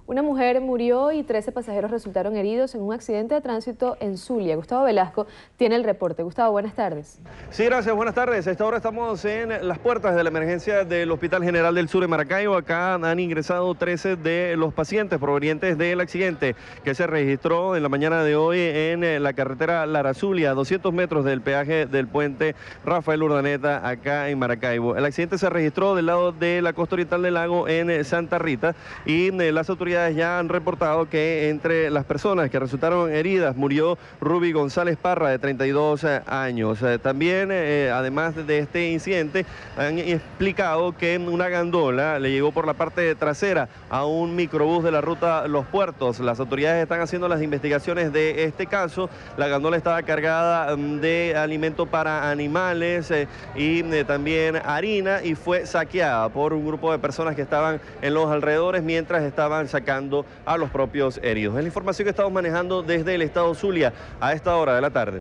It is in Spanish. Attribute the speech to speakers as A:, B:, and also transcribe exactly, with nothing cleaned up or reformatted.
A: Una mujer murió y trece pasajeros resultaron heridos en un accidente de tránsito en Zulia. Gustavo Velasco tiene el reporte. Gustavo, buenas tardes.
B: Sí, gracias, buenas tardes. A esta hora estamos en las puertas de la emergencia del Hospital General del Sur de Maracaibo. Acá han ingresado trece de los pacientes provenientes del accidente que se registró en la mañana de hoy en la carretera Lara-Zulia, a doscientos metros del peaje del puente Rafael Urdaneta, acá en Maracaibo. El accidente se registró del lado de la costa oriental del lago en Santa Rita y las autoridades ya han reportado que entre las personas que resultaron heridas murió Ruby González Parra, de treinta y dos años. También, eh, además de este incidente, han explicado que una gandola le llegó por la parte trasera a un microbús de la ruta Los Puertos. Las autoridades están haciendo las investigaciones de este caso. La gandola estaba cargada de alimento para animales eh, y eh, también harina, y fue saqueada por un grupo de personas que estaban en los alrededores mientras estaban sacando a los propios heridos. Es la información que estamos manejando desde el estado Zulia a esta hora de la tarde.